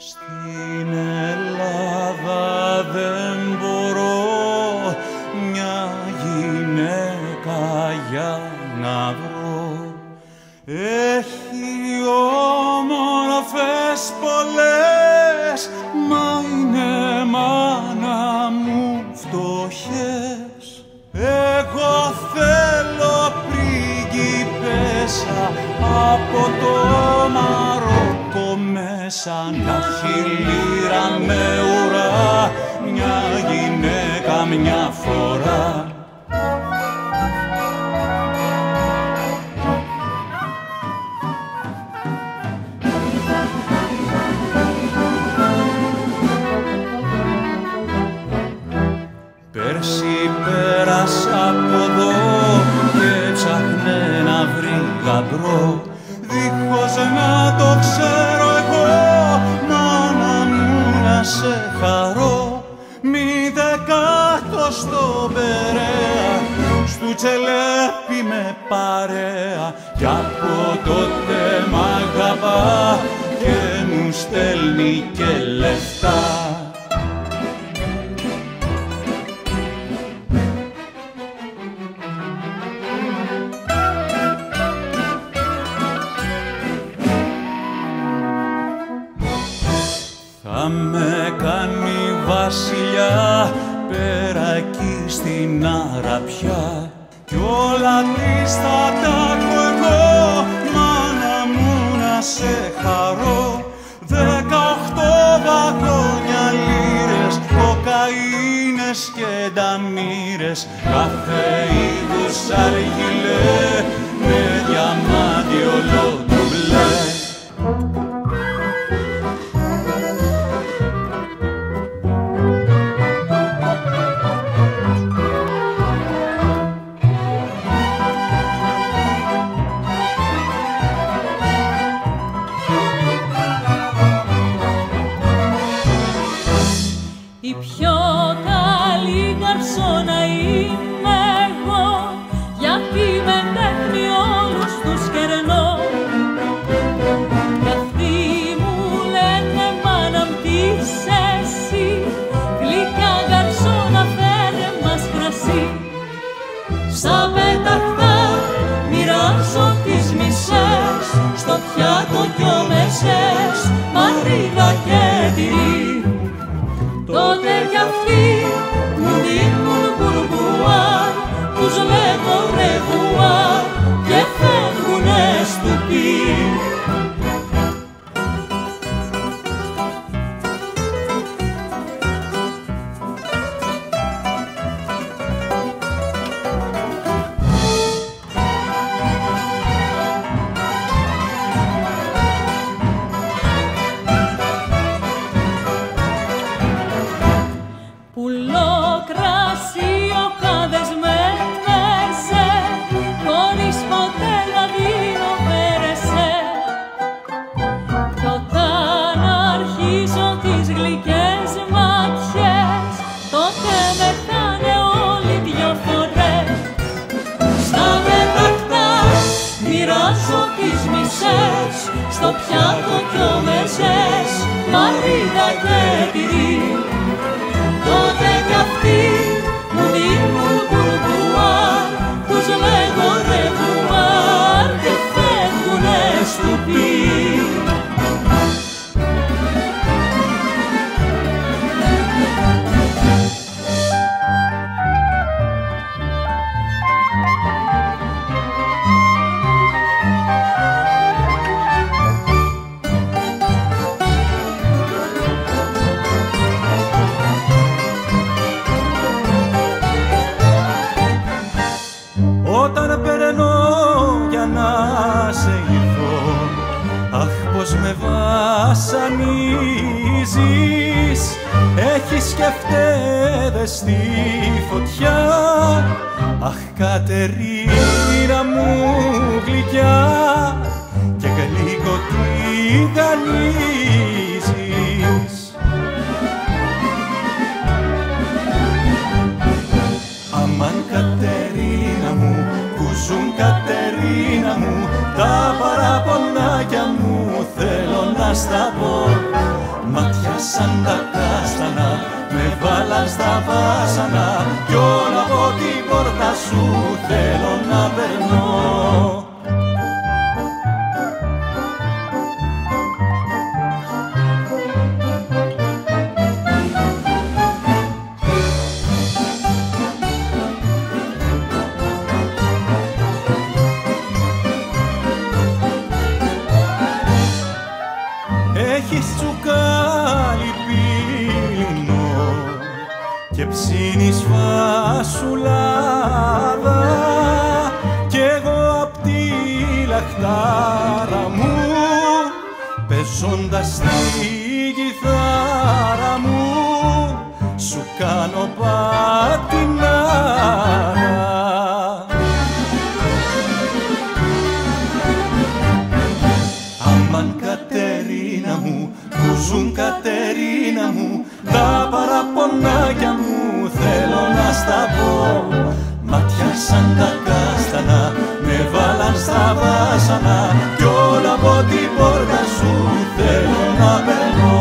Στην Ελλάδα δεν μπορώ μια γυναίκα για να βρω. Έχει όμορφες πολλές, μα είναι μάνα μου φτωχές. Εγώ θέλω πρίγκιπέσα από το Μαρόκο μέσα, να έχει λύρα με ουρά, μια γυναίκα μια φορά. Πέρσι πέρασα από εδώ και ψάχνε να βρει γαμπρό, δίχως να το ξέρω εγώ, μάνα μου να σε χαρώ. Μη δεκάτο στον Περαία, στου Τσελέπη με παρέα, κι από τότε μ' αγαπά και μου στέλνει και λεφτά. Θα με κάνει βασιλιά πέρα εκεί στην Αραπιά, κι όλα της θα τα έχω εγώ, μάνα μου να σε χαρώ. 18 βαγόνια λίρες, κοκαίνες και νταμύρες, κάθε είδους αργυλέ με διαμάντι ολόντουμπλέ. Η πιο καλή γκαρσόνα είμαι εγώ, γιατί με τέχνη όλους τους κερνώ. Κι αυτοί μου λένε μάνα μ' τι είσαι εσύ, γλυκιά γκαρσόνα φέρε μας κρασί. Σαν πεταχτά μοιράζω τις μισές, στο πιάτο κι ο μεσές, μαρίδα και τυρί. Τότε κι αυτοί μου δίνουν μπουρμπουάρ, τους λέγω ρεβουάρ και φεύγουνε στουπί. Πουλό κρασί ο κάδες με μέσε, χωρίς ποτέ να δίνω βέρεσε. Κι όταν αρχίζω τις γλυκές ματιές, τότε με κάνε όλοι δυο φορές. Στα μετακτά μοιράζω τις μισές, στο πιάτο κι ο μεσές, μαρίδα και τυρί. Τότε κι αυτοί μου δίνουν μπουρμπουάρ, τους λέγω ρεβουάρ και φεύγουνε στουπί. Όταν περνώ για να σε γυρθώ, αχ πως με βασανίζεις. Έχεις και φταίδες στη φωτιά, αχ Κατερίνα μου γλυκιά, και γλυκό τι γανίζεις. Αμάν Κατερίνα μου, που ζουν Κατερίνα μου, τα παραπονάκια μου θέλω να στα πω. Μ' ματιάσαν τα κάστανα, με βάλαν στα βάσανα κι όλα από την πόρτα σου θέλω να περνώ. Έχεις τσουκάλι πίνο και ψήνεις φασουλάδα κι εγώ απ' τη λαχτάρα μου παίζοντας τη κιθάρα μου σου κάνω πατινάρα. Αμάν Κατερίνα μου, που ζουν Κατερίνα μου, τα παραπονάκια μου θέλω να στα πω. Ματιάσαν τα κάστανα, με βάλαν στα βάσανα κι όλα από την πόρτα σου θέλω να περνώ.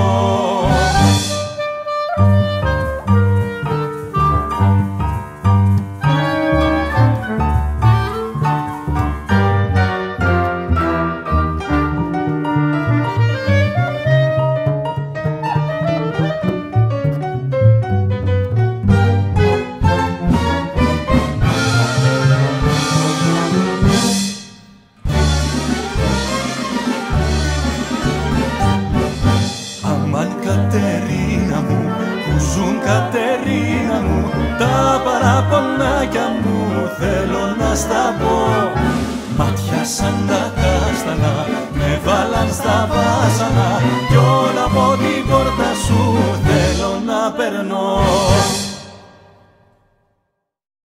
Κατερίνα μου, που ζουν Κατερίνα μου, τα παραπονάκια μου θέλω να στα πω. Ματιάσαν τα κάστανα, με βάλαν στα βάσανα κι όλα από την πόρτα σου θέλω να περνώ.